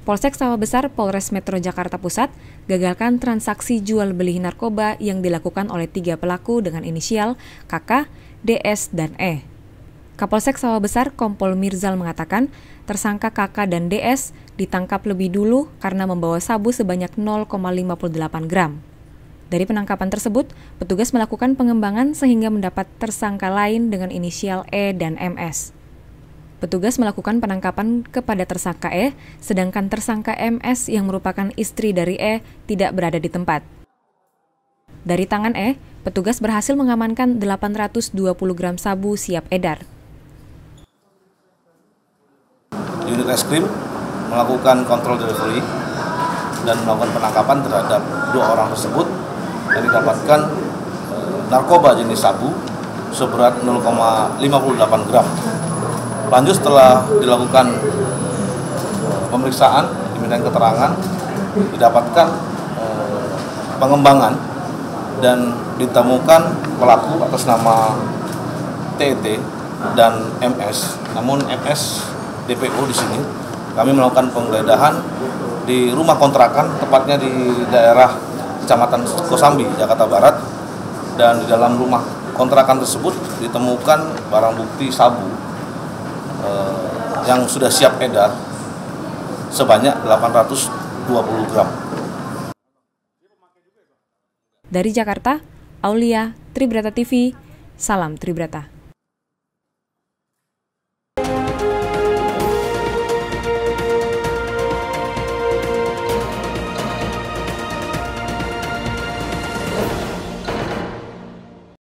Polsek Sawah Besar Polres Metro Jakarta Pusat gagalkan transaksi jual-beli narkoba yang dilakukan oleh 3 pelaku dengan inisial KK, DS, dan E. Kapolsek Sawah Besar Kompol Mirzal mengatakan tersangka KK dan DS ditangkap lebih dulu karena membawa sabu sebanyak 0,58 gram. Dari penangkapan tersebut, petugas melakukan pengembangan sehingga mendapat tersangka lain dengan inisial E dan MS. Petugas melakukan penangkapan kepada tersangka E, sedangkan tersangka MS yang merupakan istri dari E tidak berada di tempat. Dari tangan E, petugas berhasil mengamankan 820 gram sabu siap edar. Unit Reskrim melakukan kontrol delivery dan melakukan penangkapan terhadap 2 orang tersebut yang didapatkan narkoba jenis sabu seberat 0,58 gram. Lanjut setelah dilakukan pemeriksaan, dimintain keterangan, didapatkan pengembangan dan ditemukan pelaku atas nama TET dan MS. Namun MS DPO di sini kami melakukan penggeledahan di rumah kontrakan, tepatnya di daerah Kecamatan Kosambi, Jakarta Barat, dan di dalam rumah kontrakan tersebut ditemukan barang bukti sabu yang sudah siap edar sebanyak 820 gram. Dari Jakarta, Aulia, Tribrata TV, salam Tribrata.